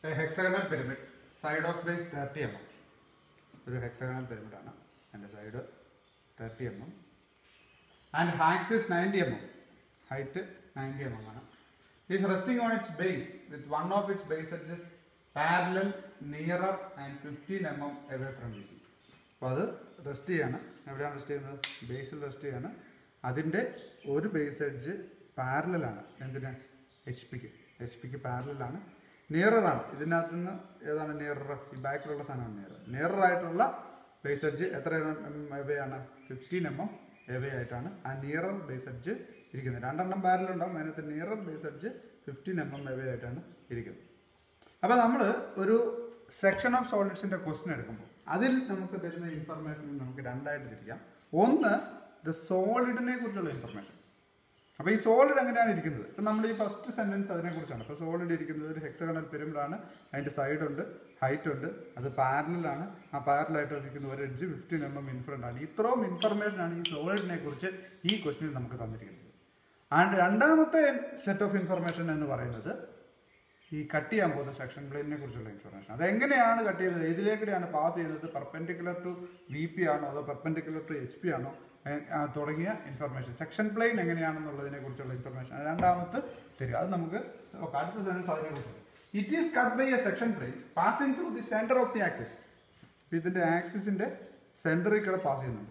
A hexagonal pyramid, side of base 30 mm. ഒരു hexagonal pyramid ആണ്. അതിന്റെ side 30 mm. And axis 90 mm. Height 90 mm ആണ്. Is resting on its base with one of its base edges parallel, nearer and 15 mm away from VP. അപ്പോൾ അത് rest ചെയ്യാണ്. എവിടെയാണ് rest ചെയ്യുന്നത്? ബേസിൽ rest ചെയ്യാണ്. അതിൻ്റെ ഒരു ബേസ് എഡ്ജ് പാരലലാണ്. എന്തിന്? എച്ച് പിക്ക് പാരലാണ്. നിയറാണ്. ഇതിനകത്ത് നിന്ന് ഏതാണ് നിയറർ? ഈ ബാക്കിലുള്ള സാധനമാണ് നിയറർ ആയിട്ടുള്ള ബേസ് എഡ്ജ് എത്ര എവേ ആണ്? 15 mm എവേ ആയിട്ടാണ് ആ നിയറർ ബേസ് എഡ്ജ് ഇരിക്കുന്നത്. രണ്ടെണ്ണം പാരലുണ്ടാവും. അതിനകത്ത് nearer base edge 15 mm away ആയിട്ടാണ് ഇരിക്കുന്നത്. അപ്പോൾ നമ്മൾ ഒരു സെക്ഷൻ ഓഫ് സോളിഡ്സിൻ്റെ ക്വസ്റ്റ്യൻ എടുക്കുമ്പോൾ അതിൽ നമുക്ക് തരുന്ന ഇൻഫർമേഷൻ നമുക്ക് രണ്ടായിട്ട് തിരിക്കാം. ഒന്ന് ദ സോളിഡിനെ കുറിച്ചുള്ള ഇൻഫർമേഷൻ. അപ്പോൾ ഈ സോളിഡ് എങ്ങനെയാണ് ഇരിക്കുന്നത്? ഇപ്പം നമ്മൾ ഈ ഫസ്റ്റ് സെൻറ്റൻസ് അതിനെക്കുറിച്ചാണ്. അപ്പോൾ സോളിഡ് ഇരിക്കുന്നത് ഒരു ഹെക്സഗണൽ പിരമിഡാണ്. അതിൻ്റെ സൈഡുണ്ട്, ഹൈറ്റ് ഉണ്ട്, അത് പാരലാണ്. ആ പാരലായിട്ട് ഇരിക്കുന്ന ഒരു എഡ്ജ് 15 mm ഇൻഫ്രണ്ട് ആണ്. ഇത്രയും ഇൻഫർമേഷനാണ് ഈ സോളിഡിനെ കുറിച്ച് ഈ ക്വസ്റ്റ്യനിൽ നമുക്ക് തന്നിരിക്കുന്നത്. ആൻഡ് രണ്ടാമത്തെ സെറ്റ് ഓഫ് ഇൻഫർമേഷൻ എന്ന് പറയുന്നത് ഈ കട്ട് ചെയ്യാൻ പോകുന്ന സെക്ഷൻ പ്ലെയിനെ കുറിച്ചുള്ള ഇൻഫർമേഷൻ. അതെങ്ങനെയാണ് കട്ട് ചെയ്തത്, ഇതിലേക്കൂടെയാണ് പാസ് ചെയ്യുന്നത്, പെർപെൻഡിക്കുലർ ടു വി പി ആണോ അതോ പെർപെൻഡിക്കുലർ ടു എച്ച് പി ആണോ തുടങ്ങിയ ഇൻഫർമേഷൻ. സെക്ഷൻ പ്ലെയിൻ എങ്ങനെയാണെന്നുള്ളതിനെ കുറിച്ചുള്ള ഇൻഫർമേഷൻ രണ്ടാമത്തെ തരിക. അത് നമുക്ക് അടുത്ത സെൻറ്റൻസ് അതിനെ കുറിച്ച്. It is cut by a section plane passing through the centre of the axis. ഇതിന്റെ ആക്സിസിന്റെ സെന്ററിൽ കൂടെ പാസ് ചെയ്യുന്നുണ്ട്.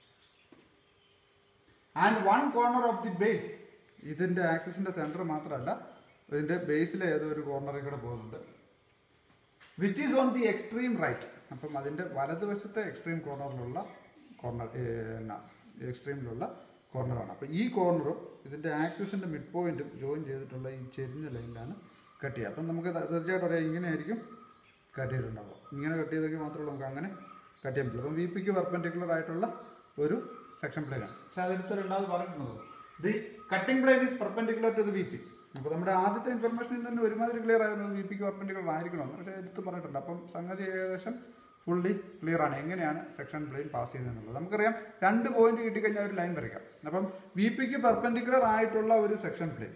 And one corner of the base. ഇതിന്റെ ആക്സിസിന്റെ സെന്റർ മാത്രമല്ല, ഇതിന്റെ ബേസിലെ ഏതോ ഒരു കോർണറിൽ കൂടെ പോകുന്നുണ്ട്. Which is on the extreme right. അപ്പം അതിന്റെ വലതുവശത്തെ എക്സ്ട്രീം കോർണറിലുള്ള കോർണറാണ്. അപ്പം ഈ കോർണറും ഇതിന്റെ ആക്സിസിന്റെ മിഡ് പോയിന്റും ജോയിൻ ചെയ്തിട്ടുള്ള ഈ ചെരിഞ്ഞ ലൈനിലാണ് കട്ട് ചെയ്യുക. അപ്പം നമുക്ക് തീർച്ചയായിട്ടും അറിയാം ഇങ്ങനെയായിരിക്കും കട്ട് ചെയ്തിട്ടുണ്ടാവുക. ഇങ്ങനെ കട്ട് ചെയ്തെങ്കിൽ മാത്രമേ നമുക്ക് അങ്ങനെ കട്ട് ചെയ്യാൻ പറ്റുള്ളൂ. അപ്പം വി പിക്ക് പെർപെൻഡിക്കുലർ ആയിട്ടുള്ള ഒരു സെക്ഷൻ പ്ലെയിനാണ്. പക്ഷെ അതെടുത്ത് രണ്ടാമത് പറഞ്ഞിട്ടുള്ളത് the cutting plane is perpendicular to the V P. അപ്പോൾ നമ്മുടെ ആദ്യത്തെ ഇൻഫർമേഷനിൽ തന്നെ ഒരുമാതിരി ക്ലിയർ ആയിരുന്നു വി പിക്ക് പെർപെൻഡിക്കുലർ ആയിരിക്കണമെന്ന്. പക്ഷേ എടുത്ത് പറഞ്ഞിട്ടുണ്ട്. അപ്പം സംഗതി ഏകദേശം ഫുള്ളി ക്ലിയർ ആണ് എങ്ങനെയാണ് സെക്ഷൻ പ്ലെയിൻ പാസ് ചെയ്യുന്നത്. നമുക്കറിയാം 2 പോയിന്റ് കിട്ടിക്കഴിഞ്ഞാൽ ഒരു ലൈൻ വരയ്ക്കാം. അപ്പം വി പിക്ക് പെർപെൻഡിക്കുലർ ആയിട്ടുള്ള ഒരു സെക്ഷൻ പ്ലെയിൻ,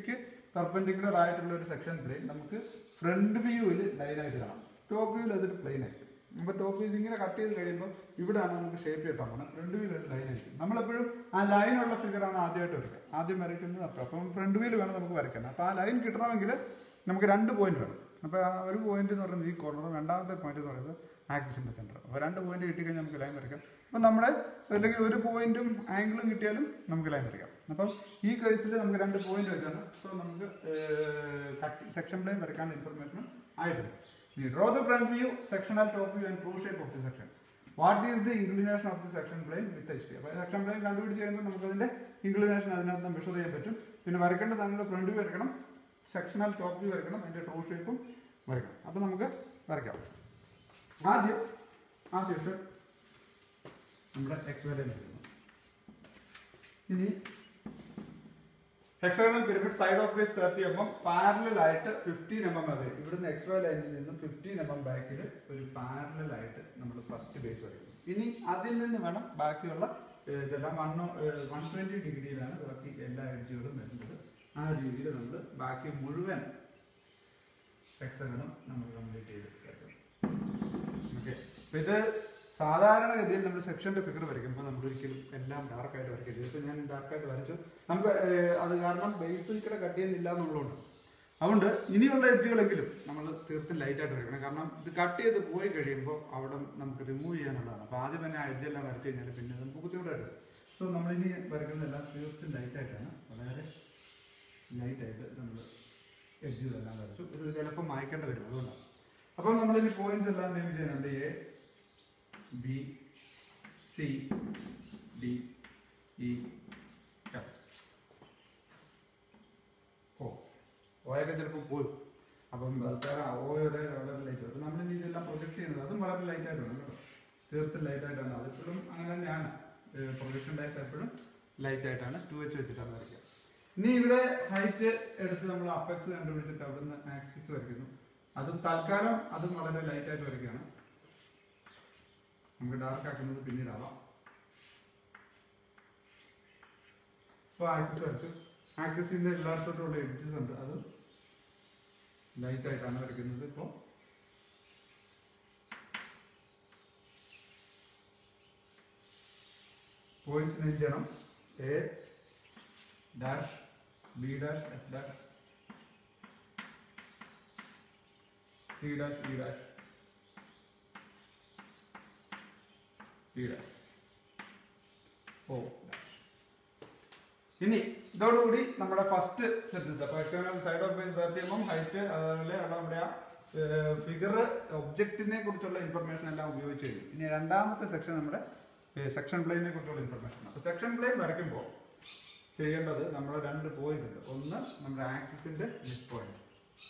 നമുക്ക് ഫ്രണ്ട് വ്യൂവിൽ ലൈനായിട്ട് കാണാം. ടോപ്പ് വ്യൂവിൽ അതൊരു പ്ലെയിൻ ആയിരിക്കും. അപ്പോൾ ടോപ്പ് വ്യൂ ഇങ്ങനെ കട്ട് ചെയ്ത് കഴിയുമ്പോൾ ഇവിടെയാണ് നമുക്ക് ഷേപ്പ് കിട്ടാൻ പോകുന്നത്. ഫ്രണ്ട് വ്യൂവിൽ ഒരു ലൈൻ ആയിരിക്കും. നമ്മളെപ്പോഴും ആ ലൈനുള്ള ഫിഗറാണ് ആദ്യമായിട്ട് വരയ്ക്കുക. ആദ്യം വരയ്ക്കുന്നത് അപ്പം ഫ്രണ്ട് വ്യൂവിൽ വേണം നമുക്ക് വരയ്ക്കാൻ. അപ്പോൾ ആ ലൈൻ കിട്ടണമെങ്കിൽ നമുക്ക് 2 പോയിന്റ് വേണം. അപ്പോൾ ആ ഒരു പോയിന്റ് എന്ന് പറയുന്നത് ഈ കോർണറും രണ്ടാമത്തെ പോയിന്റ് എന്ന് പറയുന്നത് ആക്സിസിന്റെ സെന്റർ. അപ്പോൾ 2 പോയിന്റ് കിട്ടിക്കഴിഞ്ഞാൽ നമുക്ക് ലൈൻ വരയ്ക്കാം. അപ്പം നമ്മുടെ അല്ലെങ്കിൽ ഒരു പോയിന്റും ആംഗിളും കിട്ടിയാലും നമുക്ക് ലൈൻ വരയ്ക്കാം. അപ്പം ഈ കേസിൽ നമുക്ക് 2 പോയിന്റ് വെച്ചാണ്. സോ നമുക്ക് സെക്ഷൻ പ്ലെയിൻ വരയ്ക്കാനുള്ള ഇൻഫർമേഷൻ ആയിട്ടുണ്ട്. Draw the front view, sectional top view and true shape of the section. What is the inclination of the section plane with HP? അപ്പോൾ സെക്ഷൻ പ്ലെയിൻ കണ്ടുപിടിച്ച് കഴിയുമ്പോൾ നമുക്ക് അതിന്റെ ഇൻക്ലിനേഷൻ അതിനകത്ത് മെഷർ ചെയ്യാൻ പറ്റും. പിന്നെ വരയ്ക്കേണ്ട സാധനങ്ങൾ ഫ്രണ്ട് വ്യൂ വരയ്ക്കണം, സെക്ഷണൽ ടോപ്പ് വ്യൂ വരയ്ക്കണം, അതിന്റെ ട്രൂ ഷേപ്പും വരയ്ക്കണം. അപ്പോൾ നമുക്ക് വരയ്ക്കാം. ആദ്യം ആസ് യൂഷ്വൽ നമ്മുടെ എക്സ് വൈ ലൈൻ വരയ്ക്കണം. ഇനി hexagonal pyramid side of base 30 mm parallel ആയിട്ട് 15 mm അവേ. ഇവിടുന്ന് എക്സ് വൈ ലൈനിൽ നിന്നും 15 mm ബാക്കിൽ ഒരു പാരലൽ ആയിട്ട് നമ്മൾ ഫസ്റ്റ് ബേസ് വരയ്ക്കും. ഇനി അതിൽ നിന്ന് വേണം ബാക്കിയുള്ള ഇതെല്ലാം 120 ഡിഗ്രിയിലാണ് ബാക്കി എല്ലാ എഡ്ജുകളും വരുന്നത്. ആ രീതിയിൽ നമ്മൾ ബാക്കി മുഴുവൻ ഹെക്സഗണും നമ്മൾ കംപ്ലീറ്റ് ചെയ്തെടുക്കും. ഓക്കെ. അപ്പോൾ ഇത് സാധാരണഗതിയിൽ നമ്മൾ സെക്ഷൻ്റെ ഫിഗർ വരയ്ക്കുമ്പോൾ നമ്മൾ ഒരിക്കലും എല്ലാം ഡാർക്കായിട്ട് വരയ്ക്കരുത്. ഇപ്പോൾ ഞാൻ ഡാർക്കായിട്ട് വരച്ചു. നമുക്ക് അത് കാരണം ബേസിൽ കൂടെ കട്ട് ചെയ്യുന്നില്ല എന്നുള്ളതുകൊണ്ട്. അതുകൊണ്ട് ഇനിയുള്ള എഡ്ജുകളെങ്കിലും നമ്മൾ തീർത്തും ലൈറ്റായിട്ട് വരയ്ക്കണം. കാരണം ഇത് കട്ട് ചെയ്ത് പോയി കഴിയുമ്പോൾ അവിടെ നമുക്ക് റിമൂവ് ചെയ്യാനുള്ളതാണ്. അപ്പോൾ ആദ്യം തന്നെ ആ എഡ്ജെല്ലാം വരച്ച് കഴിഞ്ഞാൽ പിന്നെ നമുക്ക് ബുദ്ധിമുട്ടായിട്ട്. സോ നമ്മളിനി വരയ്ക്കുന്നതെല്ലാം തീർത്തും ലൈറ്റായിട്ടാണ്, വളരെ ലൈറ്റായിട്ട് നമ്മൾ എഡ്ജുകളെല്ലാം വരച്ചു. ഇത് ചിലപ്പോൾ മായ്ക്കേണ്ടി വരും, അതുകൊണ്ടാണ്. അപ്പം നമ്മളിനി പോയിന്റ്സ് എല്ലാം നെയിം ചെയ്യാനുണ്ട്. A, B, C, D, E, F. ഓയൊക്കെ ചിലപ്പോൾ പോരും. അപ്പം ഓയുടെ വളരെ ലൈറ്റ് വരും. നമ്മളിനി ഇതെല്ലാം പ്രൊജക്ട് ചെയ്യുന്നത് അതും വളരെ ലൈറ്റായിട്ട് വേണം കേട്ടോ. തീർത്തും ലൈറ്റായിട്ടാണ്. അതെപ്പോഴും അങ്ങനെ തന്നെയാണ്. പ്രൊജക്ഷൻ ടൈപ്സ് എപ്പോഴും ലൈറ്റായിട്ടാണ് 2H വെച്ചിട്ടാണ് വരയ്ക്കുക. ഇനി ഇവിടെ ഹൈറ്റ് എടുത്ത് നമ്മൾ അപ്പെക്സ് കണ്ടുപിടിച്ചിട്ട് അവിടുന്ന് ആക്സിസ് വരയ്ക്കുന്നു. അതും തൽക്കാലം അതും വളരെ ലൈറ്റായിട്ട് വരയ്ക്കുകയാണ്. നമുക്ക് ഡാർക്ക് ആക്കുന്നത് പിന്നീടാവാം. അപ്പോൾ ആക്സിസ് വരച്ചു. ആക്സിസിന്റെ എല്ലായിടത്തോട്ടുള്ള എഡ്ജസ് ഉണ്ട്, അത് ലൈറ്റായിട്ടാണ് വരയ്ക്കുന്നത്. ഇപ്പോൾ പോയിന്റ്സ് നെയിം ചെയ്യണം. A dash, B dash, F dash, C dash, B dash, B dash, O dash. ഇനി ഇതോടുകൂടി നമ്മുടെ ഫസ്റ്റ് സെന്റൻസ്, അപ്പൊ external side of base 30 mm height, അതുപോലെ നമ്മുടെ ഫിഗർ ഒബ്ജക്റ്റിനെ കുറിച്ചുള്ള ഇൻഫർമേഷൻ എല്ലാം ഉപയോഗിച്ച് കഴിഞ്ഞു. ഇനി രണ്ടാമത്തെ സെക്ഷൻ നമ്മുടെ സെക്ഷൻ പ്ലെയിനെ കുറിച്ചുള്ള ഇൻഫർമേഷൻ. അപ്പൊ സെക്ഷൻ പ്ലെയിൻ വരയ്ക്കുമ്പോൾ ചെയ്യേണ്ടത് നമ്മുടെ 2 പോയിന്റ് ഉണ്ട്. ഒന്ന് നമ്മുടെ ആക്സിസിന്റെ മിഡ് പോയിന്റ്,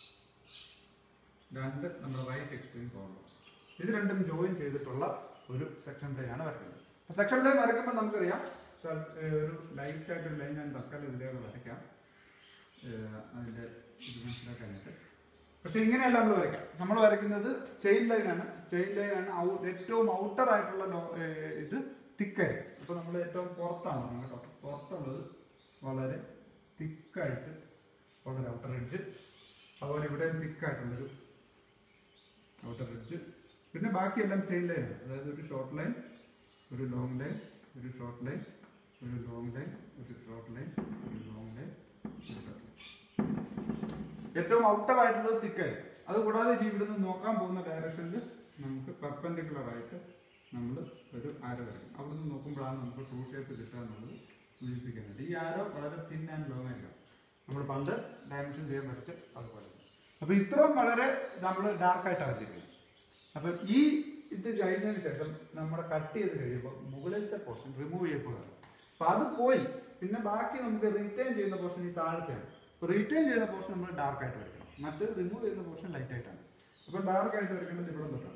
2 നമ്മുടെ റൈറ്റ് എക്സ്ട്രീം കോർണർ. ഇത് രണ്ടും ജോയിൻ ചെയ്തിട്ടുള്ള ഒരു സെക്ഷൻ പ്ലെയിൻ ആണ് വരയ്ക്കുന്നത്. അപ്പൊ സെക്ഷൻ പ്ലെയിൻ വരയ്ക്കുമ്പോൾ നമുക്കറിയാം ഒരു ലൈറ്റ് ആയിട്ടൊരു ലൈൻ ഞാൻ തൽക്കാലം ഇതിലേക്ക് വരയ്ക്കാം, അതിന്റെ ഇത് മനസ്സിലാക്കാനായിട്ട്. പക്ഷെ ഇങ്ങനെയല്ല നമ്മൾ വരയ്ക്കാം. നമ്മൾ വരയ്ക്കുന്നത് ചെയിൻ ലൈനാണ്. ചെയിൻ ലൈനാണ് ഏറ്റവും ഔട്ടർ ആയിട്ടുള്ള ഇത് തിക്കായിരിക്കും. അപ്പൊ നമ്മൾ ഏറ്റവും പുറത്താണ് കേട്ടോ, പുറത്തുള്ളത് വളരെ തിക്കായിട്ട് വളരെ ഔട്ടർ എഡ്ജ്, അതുപോലെ ഇവിടെ തിക്കായിട്ടുള്ളൊരു ഔട്ടർ എഡ്ജ്. പിന്നെ ബാക്കിയെല്ലാം ചെയിൻ ലൈനാണ്. അതായത് ഒരു ഷോർട്ട് ലൈൻ, ഒരു ലോങ് ലൈൻ, ഒരു ഷോർട്ട് ലൈൻ, ഒരു ലോങ് ലൈൻ, ഒരു ഷോർട്ട് ലൈൻ, ഒരു ലോങ് ലൈൻ, ഏറ്റവും ഔട്ടർ ആയിട്ടുള്ളത് തിക്കായിരിക്കും. അതുകൂടാതെ ഇനി ഇവിടുന്ന് നോക്കാൻ പോകുന്ന ഡയറക്ഷനിൽ നമുക്ക് പെർപെൻഡിക്കുലർ ആയിട്ട് നമ്മൾ ഒരു ആരോ വരയ്ക്കും. അവിടുന്ന് നോക്കുമ്പോഴാണ് നമുക്ക് ട്രൂ ഷേപ്പ് കിട്ടുക എന്നുള്ളത് സൂചിപ്പിക്കുന്നത്. ഈ ആരോ വളരെ തിൻ ആൻഡ് ലോങ് ആയിരിക്കും. നമ്മൾ പണ്ട് ഡയമെൻഷൻ ചെയ്യാൻ വരച്ച് അതുപോലെ. അപ്പൊ ഇത്രയും വളരെ നമ്മൾ ഡാർക്കായിട്ടാണ് വരച്ചിരിക്കുന്നത്. അപ്പൊ ഈ ഇത് കഴിഞ്ഞതിന് ശേഷം നമ്മുടെ കട്ട് ചെയ്ത് കഴിയുമ്പോൾ മുകളിലത്തെ പോർഷൻ റിമൂവ് ചെയ്യപ്പെടുകയാണ്. അപ്പൊ അത് പോയി. പിന്നെ ബാക്കി നമുക്ക് റീറ്റെയിൻ ചെയ്യുന്ന പോർഷൻ ഈ താഴത്തെയാണ്. അപ്പോൾ റീറ്റെയിൻ ചെയ്യുന്ന പോർഷൻ നമ്മൾ ഡാർക്ക് ആയിട്ട് വരയ്ക്കണം, മറ്റ് റിമൂവ് ചെയ്യുന്ന പോർഷൻ ലൈറ്റ് ആയിട്ടാണ്. അപ്പോൾ ഡാർക്ക് ആയിട്ട് വരയ്ക്കേണ്ടത് ഇവിടെ തൊട്ടാണ്.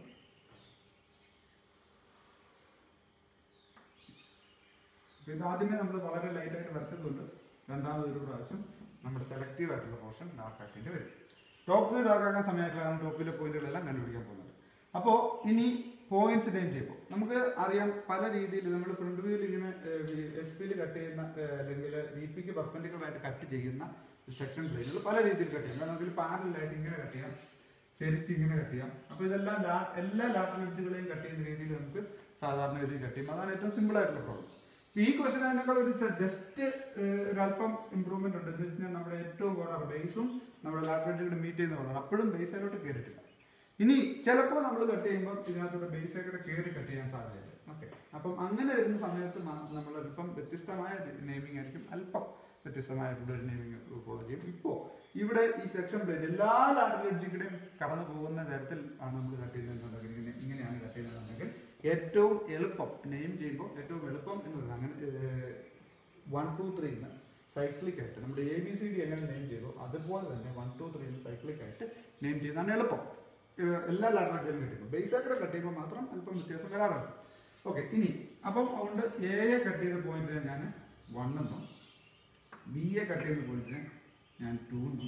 അപ്പോൾ ഇത് ആദ്യമേ നമ്മൾ വളരെ ലൈറ്റ് ആയിട്ട് വരച്ചതുകൊണ്ട് രണ്ടാമതൊരു പ്രാവശ്യം നമ്മുടെ സെലക്റ്റീവ് ആയിട്ടുള്ള പോർഷൻ ഡാർക്ക് ആക്കേണ്ടി വരും. ടോപ്പ് വ്യൂ ഡാർക്ക് ആക്കാൻ സമയമായിട്ടാണ് ടോപ്പിലെ പോയിന്റുകളെല്ലാം കണ്ടുപിടിക്കാൻ പോകുന്നത്. അപ്പോൾ ഇനി പോയിന്റ്സ് നെയിം ചെയ്യുമ്പോൾ നമുക്ക് അറിയാം പല രീതിയിൽ നമ്മൾ ഫ്രണ്ട് വ്യൂവിൽ ഇങ്ങനെ എസ് പിയിൽ കട്ട് ചെയ്യുന്ന അല്ലെങ്കിൽ വി പിക്ക് പെർപെൻഡിക്കുലർ കട്ട് ചെയ്യുന്ന സെക്ഷൻ പ്ലെയിനുകൾ പല രീതിയിൽ കട്ട് ചെയ്യാം. നമുക്ക് പാരലായിട്ട് ഇങ്ങനെ കട്ട് ചെയ്യാം, ചെരിച്ച് ഇങ്ങനെ കട്ട് ചെയ്യാം. അപ്പോൾ ഇതെല്ലാം എല്ലാ ലാറ്ററൽ എഡ്ജുകളെയും കട്ട് ചെയ്യുന്ന രീതിയിൽ നമുക്ക് സാധാരണ രീതിയിൽ കട്ട് ചെയ്യും. അതാണ് ഏറ്റവും സിമ്പിൾ ആയിട്ടുള്ള പ്രോബ്ലം. ഈ ക്വസ്റ്റൻ അതിനേക്കാൾ ഒരു ജസ്റ്റ് ഒരല്പം ഇമ്പ്രൂവ്മെന്റ് ഉണ്ട്. എന്ന് വെച്ചാൽ നമ്മുടെ ഏറ്റവും കോർണർ ബേസും നമ്മുടെ ലാറ്ററൽ എഡ്ജുകൾ മീറ്റ് ചെയ്യുന്ന കോർണർ അപ്പോഴും ബേസിലോട്ട് കയറിയിട്ടില്ല. ഇനി ചിലപ്പോൾ നമ്മൾ കട്ട് ചെയ്യുമ്പോൾ ഇതിനകത്തോടെ ബേസൊക്കെ കയറി കട്ട് ചെയ്യാൻ സാധ്യതയുണ്ട്. ഓക്കെ, അപ്പം അങ്ങനെ വരുന്ന സമയത്ത് നമ്മൾ അല്പം വ്യത്യസ്തമായ നെയിമിംഗ് ആയിരിക്കും, അല്പം വ്യത്യസ്തമായിട്ടുള്ള ഒരു നെയിമിംഗ് ഫോളോ ചെയ്യും. ഇപ്പോൾ ഇവിടെ ഈ സെക്ഷൻ പ്ലെയിൻ എല്ലാ ലാറ്ററൽ എഡ്ജുകളുടെയും കടന്നു പോകുന്ന തരത്തിൽ ആണ് നമ്മൾ കട്ട് ചെയ്യുന്നുണ്ടെങ്കിൽ ഇങ്ങനെയാണ് കട്ട് ചെയ്യുന്നതെന്നുണ്ടെങ്കിൽ ഏറ്റവും എളുപ്പം നെയിം ചെയ്യുമ്പോൾ ഏറ്റവും എളുപ്പം എന്ന് പറയുന്നത് അങ്ങനെ 1 2 3 സൈക്ലിക് ആയിട്ട് നമ്മുടെ ABCD എങ്ങനെ നെയിം ചെയ്തോ അതുപോലെ തന്നെ 1 2 3 സൈക്ലിക് ആയിട്ട് നെയിം ചെയ്യുന്നതാണ് എളുപ്പം. എല്ലാ ലാറ്ററൽ എഡ്ജിലും കട്ട് ബേസായിട്ട് കട്ട് ചെയ്യുമ്പോൾ മാത്രം അല്പം വ്യത്യാസം വരാറുണ്ട്. ഓക്കെ, ഇനി അപ്പം അതുകൊണ്ട് എയെ കട്ട് ചെയ്ത പോയിന്റിനെ ഞാൻ 1 എന്നും ബിയെ കട്ട് ചെയ്ത പോയിന്റിനെ ഞാൻ 2 എന്നും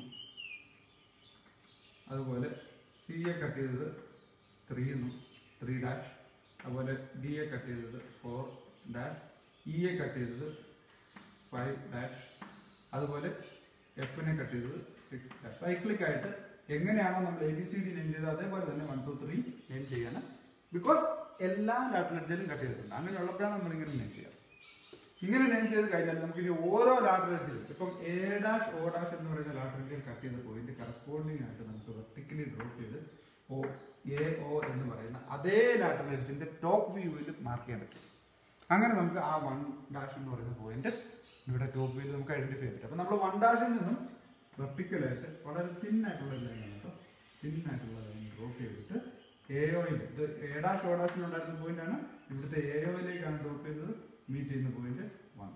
അതുപോലെ സിയെ കട്ട് ചെയ്തത് 3 എന്നും 3 ഡാഷ്, അതുപോലെ ഡിയെ കട്ട് ചെയ്തത് 4 ഡാഷ്, ഇയെ കട്ട് ചെയ്തത് 5 ഡാഷ്, അതുപോലെ എഫിനെ കട്ട് ചെയ്തത് 6 ഡാഷ്. സൈക്ലിക് ആയിട്ട് എങ്ങനെയാണോ നമ്മൾ ABCD നെയിം ചെയ്തത് അതേപോലെ തന്നെ 1 2 3 നെയിം ചെയ്യാണ്. ബിക്കോസ് എല്ലാ ലാറ്ററൽ എഡ്ജിലും കട്ട് ചെയ്തിട്ടുണ്ട്. അങ്ങനെയുള്ളപ്പോഴാണ് നമ്മൾ ഇങ്ങനെ നെയിം ചെയ്യുക. ഇങ്ങനെ നെയിം ചെയ്ത് കഴിഞ്ഞാൽ നമുക്ക് ഇനി ഓരോ ലാറ്ററൽ എഡ്ജിലും ഇപ്പം A ഡാഷ് O ഡാഷ് എന്ന് പറയുന്ന ലാറ്ററൽ എഡ്ജിൽ കട്ട് ചെയ്ത പോയിന്റ് കറസ്പോണ്ടിങ് ആയിട്ട് നമുക്ക് വെർട്ടിക്കലി ഡ്രോപ്പ് ചെയ്ത് AO എന്ന് പറയുന്ന അതേ ലാറ്ററൽ എഡ്ജിന്റെ ടോപ്പ് വ്യൂവിൽ മാർക്ക് ചെയ്യാൻ പറ്റും. അങ്ങനെ നമുക്ക് ആ 1 ഡാഷ് എന്ന് പറയുന്ന പോയിന്റ് ഇവിടെ ടോപ്പ് വ്യൂവിൽ നമുക്ക് ഐഡന്റിഫൈ ചെയ്യാൻ പറ്റും. അപ്പം നമ്മൾ 1 ഡാഷിൽ നിന്നും വെർട്ടിക്കലായിട്ട് വളരെ തിന്നായിട്ടുള്ള ലൈൻ ആണ് കേട്ടോ, തിന്നായിട്ടുള്ള ലൈൻ ഡ്രോപ്പ് ചെയ്തിട്ട് AOയിൽ ഇത് A ഡാഷ് O ഡാഷിലുണ്ടായിരുന്ന പോയിന്റ് ആണ്, ഇവിടുത്തെ AOയിലേക്കാണ് ഡ്രോപ്പ് ചെയ്തത്, മീറ്റ് ചെയ്യുന്ന പോയിന്റ് 1.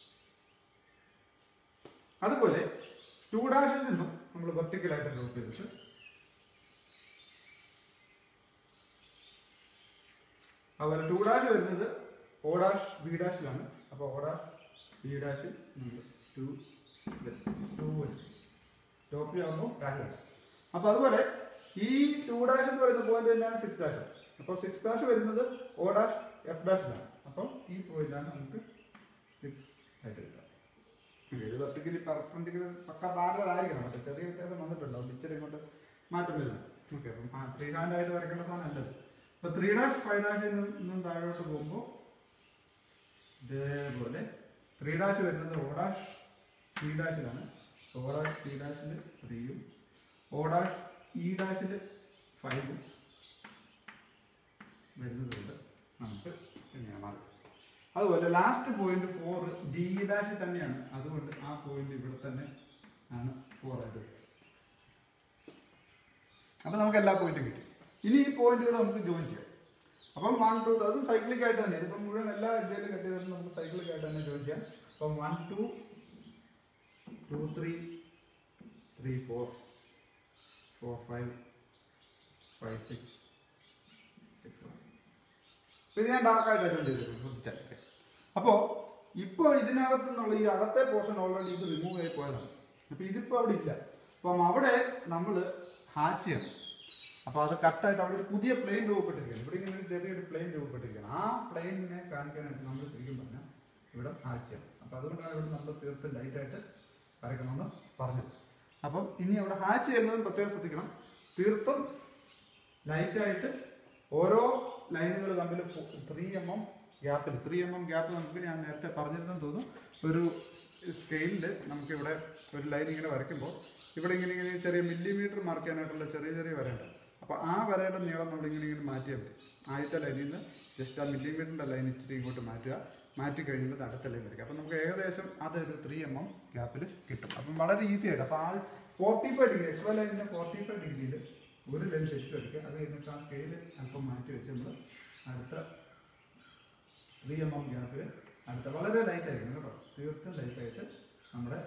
അതുപോലെ 2 ഡാഷിൽ നിന്നും നമ്മൾ വെർട്ടിക്കലായിട്ട് ഡ്രോപ്പ് ചെയ്തിട്ട് അതുപോലെ 2 ഡാഷ് വരുന്നത് O ഡാഷ് B ഡാഷിലാണ്. അപ്പോൾ O ഡാഷ് B ഡാഷിൽ നമ്മൾ 2 വരും, ടോപ്പ് ആകുമ്പോൾ ഡാഷ് വരും. അപ്പോൾ അതുപോലെ ഈ 2 ഡാഷ് എന്ന് പറയുന്ന പോയിന്റ് തന്നെയാണ് 6 ഡാഷ്. അപ്പോൾ 6 ഡാഷ് വരുന്നത് O ഡാഷ് F ഡാഷിലാണ്. അപ്പം ഈ പോയിന്റാണ് നമുക്ക് 6 ആയിട്ട് കിട്ടുക. ഇത് വെർട്ടിക്കലി പെർപെൻഡിക്കുലർ പക്ക പാരലൽ ആയിരിക്കണം. മറ്റേ ചെറിയ വ്യത്യാസം വന്നിട്ടുണ്ടോ, പിക്ചർ ഇങ്ങോട്ട് മാറ്റം വരുന്നത്. ഓക്കെ, അപ്പം ഫ്രീ ഹാൻഡ് ആയിട്ട് വരയ്ക്കേണ്ട സാധനം നല്ലത്. ഇപ്പൊ 3'5' നിന്നും താഴോട്ട് പോകുമ്പോൾ ഇതേപോലെ 3' വരുന്നത് O'C''ലാണ്. O'C''ൽ 3ഉം O'E''ൽ 5ഉം വരുന്നതുകൊണ്ട് നമുക്ക് ഇങ്ങനെ മാറും. അതുപോലെ ലാസ്റ്റ് പോയിന്റ് 4 D' തന്നെയാണ്. അതുകൊണ്ട് ആ പോയിന്റ് ഇവിടെ തന്നെ ആണ് 4 ആയിട്ട് വരും. അപ്പൊ നമുക്ക് എല്ലാ പോയിന്റും കിട്ടി. ഇനി ഈ പോയിന്റുകൾ നമുക്ക് ജോയിൻ ചെയ്യാം. അപ്പം 1, 2 അതും സൈക്ലിക് ആയിട്ട് തന്നെ. ഇപ്പം മുഴുവൻ എല്ലാ എഡ്ജിലും കട്ട് ചെയ്തിട്ട് നമുക്ക് സൈക്ലിക് ആയിട്ട് തന്നെ ജോയിൻ ചെയ്യാം. അപ്പം 1, 2, 2, 3, 3, 4, 4, 5, 5, 6, 6, 1. ഇത് ഞാൻ ഡാർക്കായിട്ട് അറ്റൻഡ് ചെയ്തിട്ടുണ്ട്, ശ്രദ്ധിച്ചാൽ. അപ്പോൾ ഇപ്പോൾ ഇതിനകത്ത് നിന്നുള്ള ഈ അകത്തെ പോർഷൻ ഓൾറെഡി ഇത് റിമൂവ് ആയി പോയതാണ്. അപ്പോൾ ഇതിപ്പോൾ അവിടെ ഇല്ല. അപ്പം അവിടെ നമ്മൾ ഹാച്ച് ചെയ്യണം. അപ്പോൾ അത് കട്ടായിട്ട് അവിടെ ഒരു പുതിയ പ്ലെയിൻ രൂപപ്പെട്ടിരിക്കുകയാണ്. ഇവിടെ ഇങ്ങനെ ഒരു ചെറിയൊരു പ്ലെയിൻ രൂപപ്പെട്ടിരിക്കുകയാണ്. ആ പ്ലെയിനിനെ കാണിക്കാനായിട്ട് നമ്മൾ ശരിക്കും പറഞ്ഞാൽ ഇവിടെ ഹാച്ച് ചെയ്യണം. അപ്പോൾ അതുകൊണ്ടാണ് ഇവിടെ നമ്മൾ തീർത്ത് ലൈറ്റായിട്ട് വരയ്ക്കണമെന്ന് പറഞ്ഞത്. അപ്പം ഇനി അവിടെ ഹാച്ച് ചെയ്യുന്നതും പ്രത്യേകം ശ്രദ്ധിക്കണം. തീർത്തും ലൈറ്റായിട്ട് ഓരോ ലൈനുകൾ തമ്മിൽ 3 mm ഗ്യാപ്പിൽ 3 mm ഗ്യാപ്പ് നമുക്ക് ഞാൻ നേരത്തെ പറഞ്ഞിരുന്നെന്ന് തോന്നുന്നു. ഒരു സ്കെയിലിൽ നമുക്കിവിടെ ഒരു ലൈൻ ഇങ്ങനെ വരയ്ക്കുമ്പോൾ ഇവിടെ ഇങ്ങനെ ചെറിയ മില്ലിമീറ്റർ മാർക്ക് ചെയ്യാനായിട്ടുള്ള ചെറിയ വരയുണ്ട്. അപ്പോൾ ആ വരയുടെ നീളം നമ്മളിങ്ങനെ മാറ്റിയാൽ മതി. ആദ്യത്തെ ലൈനിൽ നിന്ന് ജസ്റ്റ് ആ മില്ലിമീറ്ററിൻ്റെ ലൈൻ ഇച്ചിരി ഇങ്ങോട്ട് മാറ്റി കഴിയുമ്പോൾ അടുത്ത ലൈൻ വരയ്ക്കുക. അപ്പം നമുക്ക് ഏകദേശം അതൊരു 3 mm ഗ്യാപ്പിൽ കിട്ടും. അപ്പം വളരെ ഈസി ആയിട്ട്. അപ്പോൾ ആ 45 ഡിഗ്രി XY ലൈനിൻ്റെ 45 ഡിഗ്രിയിൽ ഒരു ലൈൻ തിരിച്ചു വരയ്ക്കുക. അത് കഴിഞ്ഞിട്ട് ആ സ്കെയിൽ അല്പം മാറ്റി വെച്ച് നമ്മൾ അടുത്ത 3 mm ഗ്യാപ്പിൽ അടുത്ത വളരെ ലൈറ്റായിരിക്കും കേട്ടോ, തീർത്തും ലൈറ്റായിട്ട് നമ്മുടെ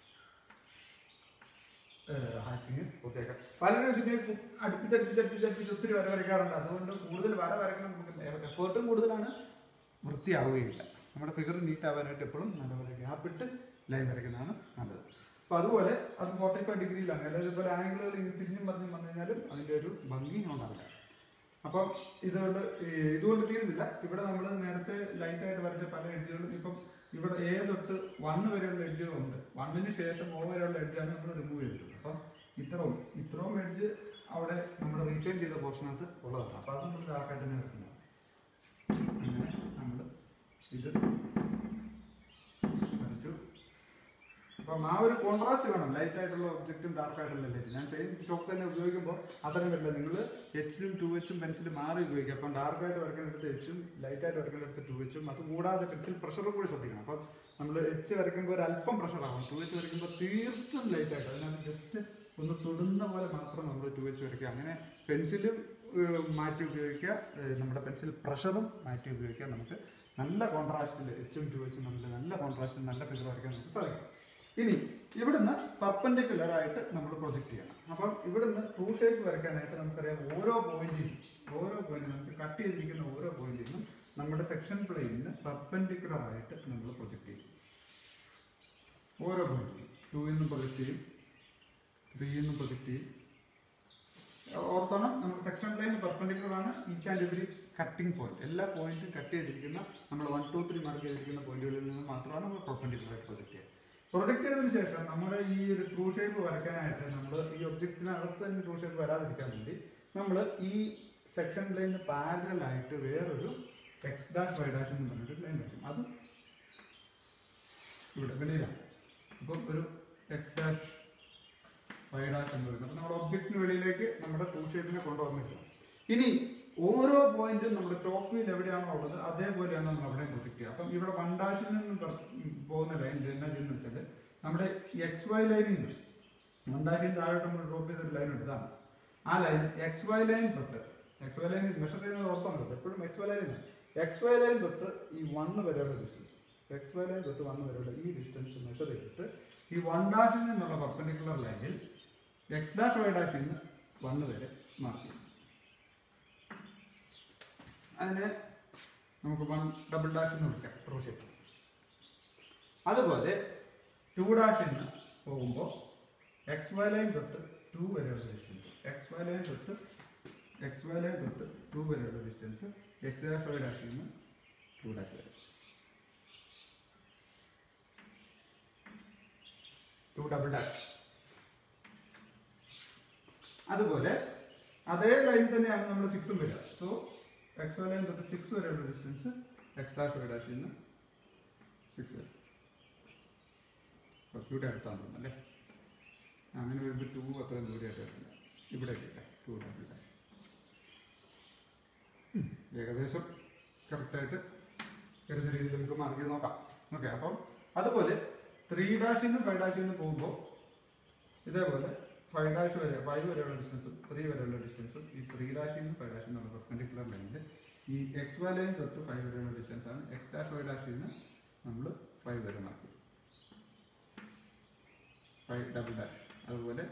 ഹാച്ചിങ് പൂർത്തിയാക്കാം. പലരും ഇതിനെ അടുപ്പിച്ചടുപ്പിച്ച് ഒത്തിരി വര വരയ്ക്കാറുണ്ട്. അതുകൊണ്ട് കൂടുതൽ വര വരയ്ക്കണം, നമുക്ക് എഫേർട്ടും കൂടുതലാണ്, വൃത്തിയാവുകയില്ല. നമ്മുടെ ഫിഗർ നീറ്റ് ആവാനായിട്ട് എപ്പോഴും നല്ലപോലെ ഗ്യാപ്പിട്ട് ലൈൻ വരയ്ക്കുന്നതാണ് നല്ലത്. അപ്പോൾ അതുപോലെ അത് 45 ഡിഗ്രിയിലാണ്. അതായത് ഇതുപോലെ ആംഗിളുകൾ തിരിഞ്ഞും പറഞ്ഞും വന്നു കഴിഞ്ഞാലും അതിൻ്റെ ഒരു ഭംഗി ഉണ്ടാവില്ല. അപ്പം ഇതുകൊണ്ട് തീരുന്നില്ല. ഇവിടെ നമ്മൾ നേരത്തെ ലൈറ്റായിട്ട് വരച്ച പല എഡ്ജുകളും ഇപ്പം ഇവിടെ A തൊട്ട് 1 വരെയുള്ള എഡ്ജുകളുണ്ട്. 1ന് ശേഷം O വരെയുള്ള എഡ്ജാണ് നമ്മൾ റിമൂവ് ചെയ്തിട്ടുള്ളത്. അപ്പം ഇത്രയും എഡ്ജ് അവിടെ നമ്മൾ റീറ്റെയിൻ ചെയ്ത പോർഷനകത്ത് ഉള്ളതാണ്. അപ്പോൾ അത് നമ്മൾ ഡാർക്കായിട്ട് തന്നെ വെക്കുന്നതാണ്. അങ്ങനെ നമ്മൾ ഇത് വരച്ചു. അപ്പം ആ ഒരു കോൺട്രാസ്റ്റ് വേണം. ലൈറ്റ് ആയിട്ടുള്ള ഒബ്ജക്റ്റും ഡാർക്ക് ആയിട്ടുള്ള ലൈറ്റ്. ഞാൻ സെയിം ചോക്ക് തന്നെ ഉപയോഗിക്കുമ്പോൾ അത്രയും വരില്ല. നിങ്ങൾ H-ലും 2H-ഉം പെൻസിൽ മാറി ഉപയോഗിക്കുക. അപ്പം ഡാർക്കായിട്ട് വരയ്ക്കേണ്ടടുത്ത് H-ഉം ലൈറ്റായിട്ട് വരയ്ക്കേണ്ടടുത്ത് 2H-ഉം. അത് കൂടാതെ പെൻസിൽ പ്രഷറും കൂടി ശ്രദ്ധിക്കണം. അപ്പം നമ്മൾ H വരയ്ക്കുമ്പോൾ ഒരു അല്പം പ്രഷറാകും. 2H വരയ്ക്കുമ്പോൾ തീർത്തും ലൈറ്റായിട്ട് അതിനകത്ത് ജസ്റ്റ് ഒന്ന് തൊടുന്ന പോലെ മാത്രം നമ്മൾ 2H വരയ്ക്കുക. അങ്ങനെ പെൻസിലും മാറ്റി ഉപയോഗിക്കുക, നമ്മുടെ പെൻസിൽ പ്രഷറും മാറ്റി ഉപയോഗിക്കുക. നമുക്ക് നല്ല കോൺട്രാസ്റ്റിൽ H-ഉം 2H-ഉം തമ്മിൽ നല്ല കോൺട്രാസ്റ്റിൽ നല്ല ഫിഗർ വരയ്ക്കാൻ നമുക്ക് സാധിക്കും. ഇനി ഇവിടുന്ന് പെർപെൻഡിക്കുലർ ആയിട്ട് നമ്മൾ പ്രൊജക്റ്റ് ചെയ്യണം. അപ്പം ഇവിടുന്ന് ട്രൂ ഷേപ്പ് വരയ്ക്കാനായിട്ട് നമുക്കറിയാം ഓരോ പോയിന്റിനും നമുക്ക് കട്ട് ചെയ്തിരിക്കുന്ന ഓരോ പോയിന്റിനും നമ്മുടെ സെക്ഷൻ പ്ലെയിനിന് പെർപെൻഡിക്കുലർ ആയിട്ട് നമ്മൾ പ്രൊജക്റ്റ് ചെയ്യും. ഓരോ പോയിന്റിനും 2 പ്രൊജക്റ്റ് ചെയ്യും, 3 പ്രൊജക്റ്റ് ചെയ്യും. ഓർത്തോണം, നമ്മുടെ സെക്ഷൻ പ്ലെയിൻ പെർപെൻഡിക്കുലർ ആണ് each and every cutting point. എല്ലാ പോയിന്റും കട്ട് ചെയ്തിരിക്കുന്ന നമ്മൾ 1, 2, 3 മാർക്ക് ചെയ്തിരിക്കുന്ന പോയിന്റുകളിൽ നിന്ന് മാത്രമാണ് നമ്മൾ പെർപെൻഡിക്കുലർ ആയിട്ട് പ്രൊജക്റ്റ് ചെയ്യുക. പ്രൊജക്റ്റ് ചെയ്തതിനു ശേഷം നമ്മുടെ ഈ ഒരു ട്രൂ ഷേപ്പ് വരയ്ക്കാനായിട്ട് നമ്മൾ ഈ ഒബ്ജക്റ്റിനകത്ത് തന്നെ ട്രൂ ഷേപ്പ് വരാതിരിക്കാൻ വേണ്ടി നമ്മൾ ഈ സെക്ഷൻ പ്ലെയിനിന് പാരലലായിട്ട് വേറൊരു X', Y' എന്ന് പറഞ്ഞിട്ട് പ്ലെയിൻ വരും. അതും ഇവിടെ വെളിയിലാണ്. അപ്പം ഒരു X', Y' എന്ന് പറയുന്നത് അപ്പം നമ്മുടെ ഒബ്ജക്റ്റിന് വെളിയിലേക്ക് നമ്മുടെ ട്രൂ ഷേപ്പിനെ കൊണ്ടുവന്നിരിക്കണം. ഇനി ഓരോ പോയിന്റും നമ്മുടെ ടോപ്പ് വ്യൂ എവിടെയാണോ ഉള്ളത് അതേപോലെയാണ് നമ്മൾ അവിടെ പ്രൊജക്റ്റ് ചെയ്യുക. അപ്പം ഇവിടെ 1' നിന്ന് പോകുന്ന ലൈൻ എന്നാ ചെയ്യുന്നത് വെച്ചാൽ നമ്മുടെ XY ലൈനിൽ നിന്ന് 1' താഴോട്ട് നമ്മൾ ഡ്രോപ്പ് ചെയ്തൊരു ലൈൻ ഉണ്ട്. ഇതാണ് ആ ലൈൻ. XY ലൈൻ തൊട്ട് XY ലൈൻ മെഷർ ചെയ്യുന്നത് ഓർത്താൽ എപ്പോഴും XY ലൈൻ തൊട്ട് ഈ 1 വരെയുള്ള ഡിസ്റ്റൻസ്, XY ലൈൻ തൊട്ട് 1 വരെയുള്ള ഈ ഡിസ്റ്റൻസ് മെഷർ ചെയ്തിട്ട് ഈ 1' നിന്നുള്ള പെർപെൻഡിക്കുലർ ലൈനിൽ X', Y' നിന്ന് 1 വരെ മാർക്ക് ചെയ്യും. അതിനെ നമുക്ക് 1" എന്ന് വിളിക്കാം, ട്രൂ ഷേപ്പ്. അതുപോലെ 2' എന്ന് പോകുമ്പോൾ XY ലൈൻ തൊട്ട് 2 വരെയുള്ള ഡിസ്റ്റൻസ്, XY ലൈൻ തൊട്ട് 2 വരെയുള്ള ഡിസ്റ്റൻസ് X', Y' നിന്ന് 2' വരെ. 2". അതുപോലെ അതേ ലൈൻ തന്നെയാണ് നമ്മൾ 6 വരിക. സോ XY ലൈൻ തൊട്ട് 6 വരെയുള്ള ഡിസ്റ്റൻസ് X' Y' നിന്ന് 6 വരെ. കുറച്ചുകൂടി അടുത്താണ് അല്ലേ? അങ്ങനെ വരുമ്പോൾ 2 അത്രയും ദൂരമായിട്ട് വരുന്നില്ല. ഇവിടെ ഇല്ലേ 2 ഡബിൾ ഡാഷ്. ഏകദേശം കറക്റ്റായിട്ട് വരുന്ന രീതിയിൽ നമുക്ക് മാർക്ക് ചെയ്ത് നോക്കാം. ഓക്കെ, അപ്പം അതുപോലെ 3' നിന്ന് 5' നിന്ന് പോകുമ്പോൾ ഇതേപോലെ 5' വരെ 5 വരെയുള്ള ഡിസ്റ്റൻസും 3 വരെയുള്ള ഡിസ്റ്റൻസും ഈ 3' നിന്ന് 5' എന്നുള്ള പെർപെൻഡിക്കുലർ ലൈനിൽ ഈ XY ലൈൻ തൊട്ട് 5 വരെയുള്ള ഡിസ്റ്റൻസ് ആണ്. X' Y' നിന്ന് നമ്മൾ 5 വരെ മാർക്ക് ചെയ്യും. 5 ഡബിൾ ഡാഷ്. അതുപോലെ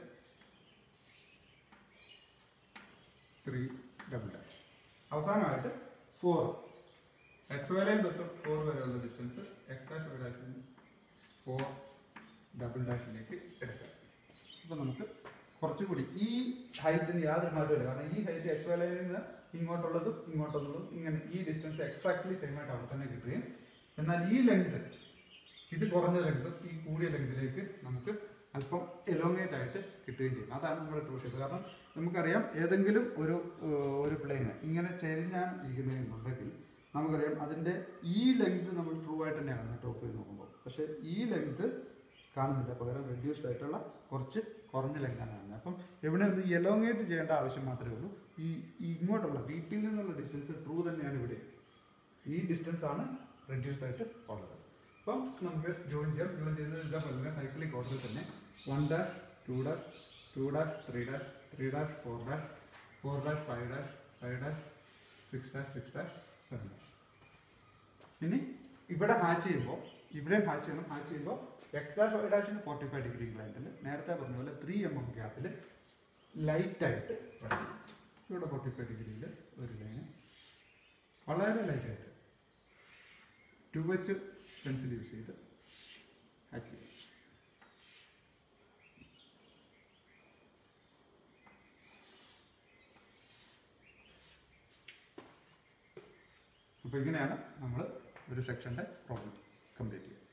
3 ഡബിൾ ഡാഷ്. അവസാനമായിട്ട് 4 XY ലൈൻ തൊട്ട് 4 വരെയുള്ള ഡിസ്റ്റൻസ് X' Y' നിന്ന് 4 ഡബിൾ ഡാഷിലേക്ക് എടുക്കാം. അപ്പോൾ നമുക്ക് കുറച്ചുകൂടി ഈ ഹൈറ്റിന് യാതൊരു മാറ്റമില്ല. കാരണം ഈ ഹൈറ്റ് XY ലൈനിൽ നിന്ന് ഇങ്ങോട്ടുള്ളതും ഇങ്ങോട്ടുള്ളതും ഇങ്ങനെ ഈ ഡിസ്റ്റൻസ് എക്സാക്ട്ലി സെയിം ആയിട്ട് അവിടെ തന്നെ കിട്ടുകയും, എന്നാൽ ഈ ലെങ്ത്, ഇത് കുറഞ്ഞ ലെങ്ത് ഈ കൂടിയ ലെങ്തിലേക്ക് നമുക്ക് അല്പം എലോങ്ങേറ്റ് ആയിട്ട് കിട്ടുകയും ചെയ്യും. അതാണ് നമ്മുടെ ട്രൂ ഷേപ്പ്. കാരണം നമുക്കറിയാം ഏതെങ്കിലും ഒരു പ്ലെയിന് ഇങ്ങനെ ചെരിഞ്ഞാണ് ഇരിക്കുന്നതെന്നുണ്ടെങ്കിൽ നമുക്കറിയാം അതിൻ്റെ ഈ ലെങ്ത് നമ്മൾ ട്രൂ ആയിട്ട് തന്നെയാണ് ടോപ്പ് ചെയ്ത് നോക്കുമ്പോൾ. പക്ഷേ ഈ ലെങ്ത് കാണുന്നില്ല, പകരം റെഡ്യൂസ്ഡ് ആയിട്ടുള്ള കുറച്ച് കുറഞ്ഞ ലെങ്താണ് കാണുന്നത്. അപ്പം ഇവിടെ ഒന്ന് എലോങ്ങേറ്റ് ചെയ്യേണ്ട ആവശ്യം മാത്രമേ ഉള്ളൂ. ഈ ഇങ്ങോട്ടുള്ള VP-യിൽ നിന്നുള്ള ഡിസ്റ്റൻസ് ട്രൂ തന്നെയാണ് ഇവിടെ. ഈ ഡിസ്റ്റൻസ് ആണ് റെഡ്യൂസ്ഡ് ആയിട്ട് ഉള്ളത്. അപ്പം നമുക്ക് ജോയിൻ ചെയ്യാം. ജോയിൻ ചെയ്യുന്നത് ഇതേപോലെ സൈക്ലിക് ഓർഡറിൽ തന്നെ 1', 2', 2', 3', 3', 4', 4', 5', 5', 6', 6', 7'. ഇനി ഇവിടെ ഹാച്ച് ചെയ്യുമ്പോൾ ഇവിടെയും ഹാച്ച് ചെയ്യണം. ഹാച്ച് ചെയ്യുമ്പോൾ X' Y' 45 ഡിഗ്രി ഇൻക്ലൈൻഡിൽ നേരത്തെ പറഞ്ഞ പോലെ 3 mm ഗ്യാപ്പിൽ ലൈറ്റായിട്ട് വരയ്ക്കും. ഇവിടെ 45 ഡിഗ്രിയിൽ ഒരു ലൈന് വളരെ ലൈറ്റായിട്ട് 2H പെൻസിൽ യൂസ് ചെയ്ത് ഹാച്ച് ചെയ്യും. അപ്പോൾ ഇങ്ങനെയാണ് നമ്മൾ ഒരു സെക്ഷൻ്റെ പ്രോബ്ലം കംപ്ലീറ്റ് ചെയ്യുക.